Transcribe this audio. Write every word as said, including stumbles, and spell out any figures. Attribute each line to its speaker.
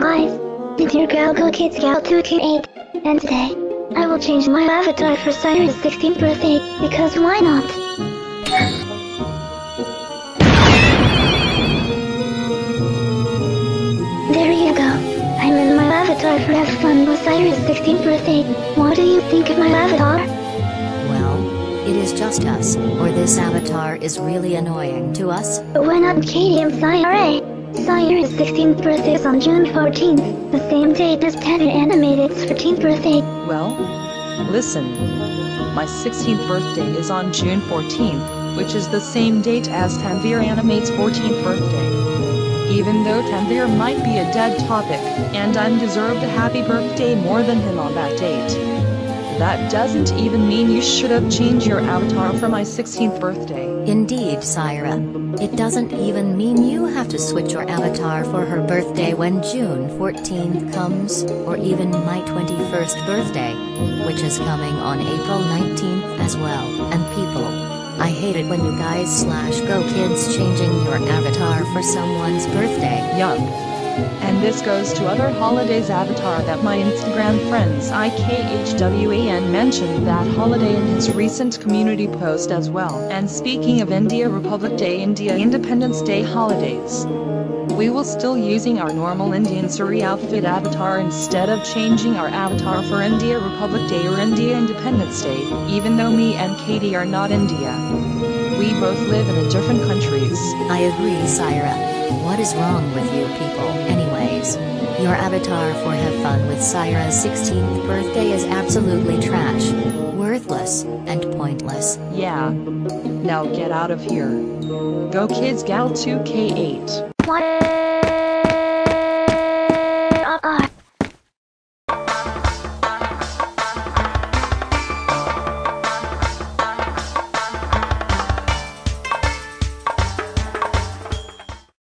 Speaker 1: guys, it's your gal Go Kids Gal two K eight, and today, I will change my avatar for Syra's sixteenth birthday, because why not? There you go. I'm in my avatar for have fun with Syra's sixteenth birthday. What do you think of my avatar?
Speaker 2: Well, it is just us, or this avatar is really annoying to us.
Speaker 1: But why not Katie and Syra? Syra's sixteenth birthday is on June fourteenth, the same date as Tanner Animated's fourteenth birthday.
Speaker 3: Well, listen. My sixteenth birthday is on June fourteenth, which is the same date as Tanvir Animate's fourteenth birthday. Even though Tanvir might be a dead topic, and I deserved a happy birthday more than him on that date, that doesn't even mean you should have changed your avatar for my sixteenth birthday.
Speaker 2: Indeed, Syra. It doesn't even mean you have to switch your avatar for her birthday when June fourteenth comes, or even my twenty-first birthday, which is coming on April nineteenth as well. And people, I hate it when you guys slash go kids changing your avatar for someone's birthday.
Speaker 3: Yup. And this goes to other holidays avatar that my Instagram friends I K H W A N mentioned that holiday in his recent community post as well. And speaking of India Republic Day, India Independence Day holidays, we will still using our normal Indian Sari outfit avatar instead of changing our avatar for India Republic Day or India Independence Day, even though me and Katie are not India. We both live in different countries.
Speaker 2: I agree, Syra. What is wrong with you people? Anyways, your avatar for Have Fun with Syra's sixteenth birthday is absolutely trash, worthless, and pointless.
Speaker 3: Yeah. Now get out of here. Go Kids Gal two K eight.
Speaker 1: What?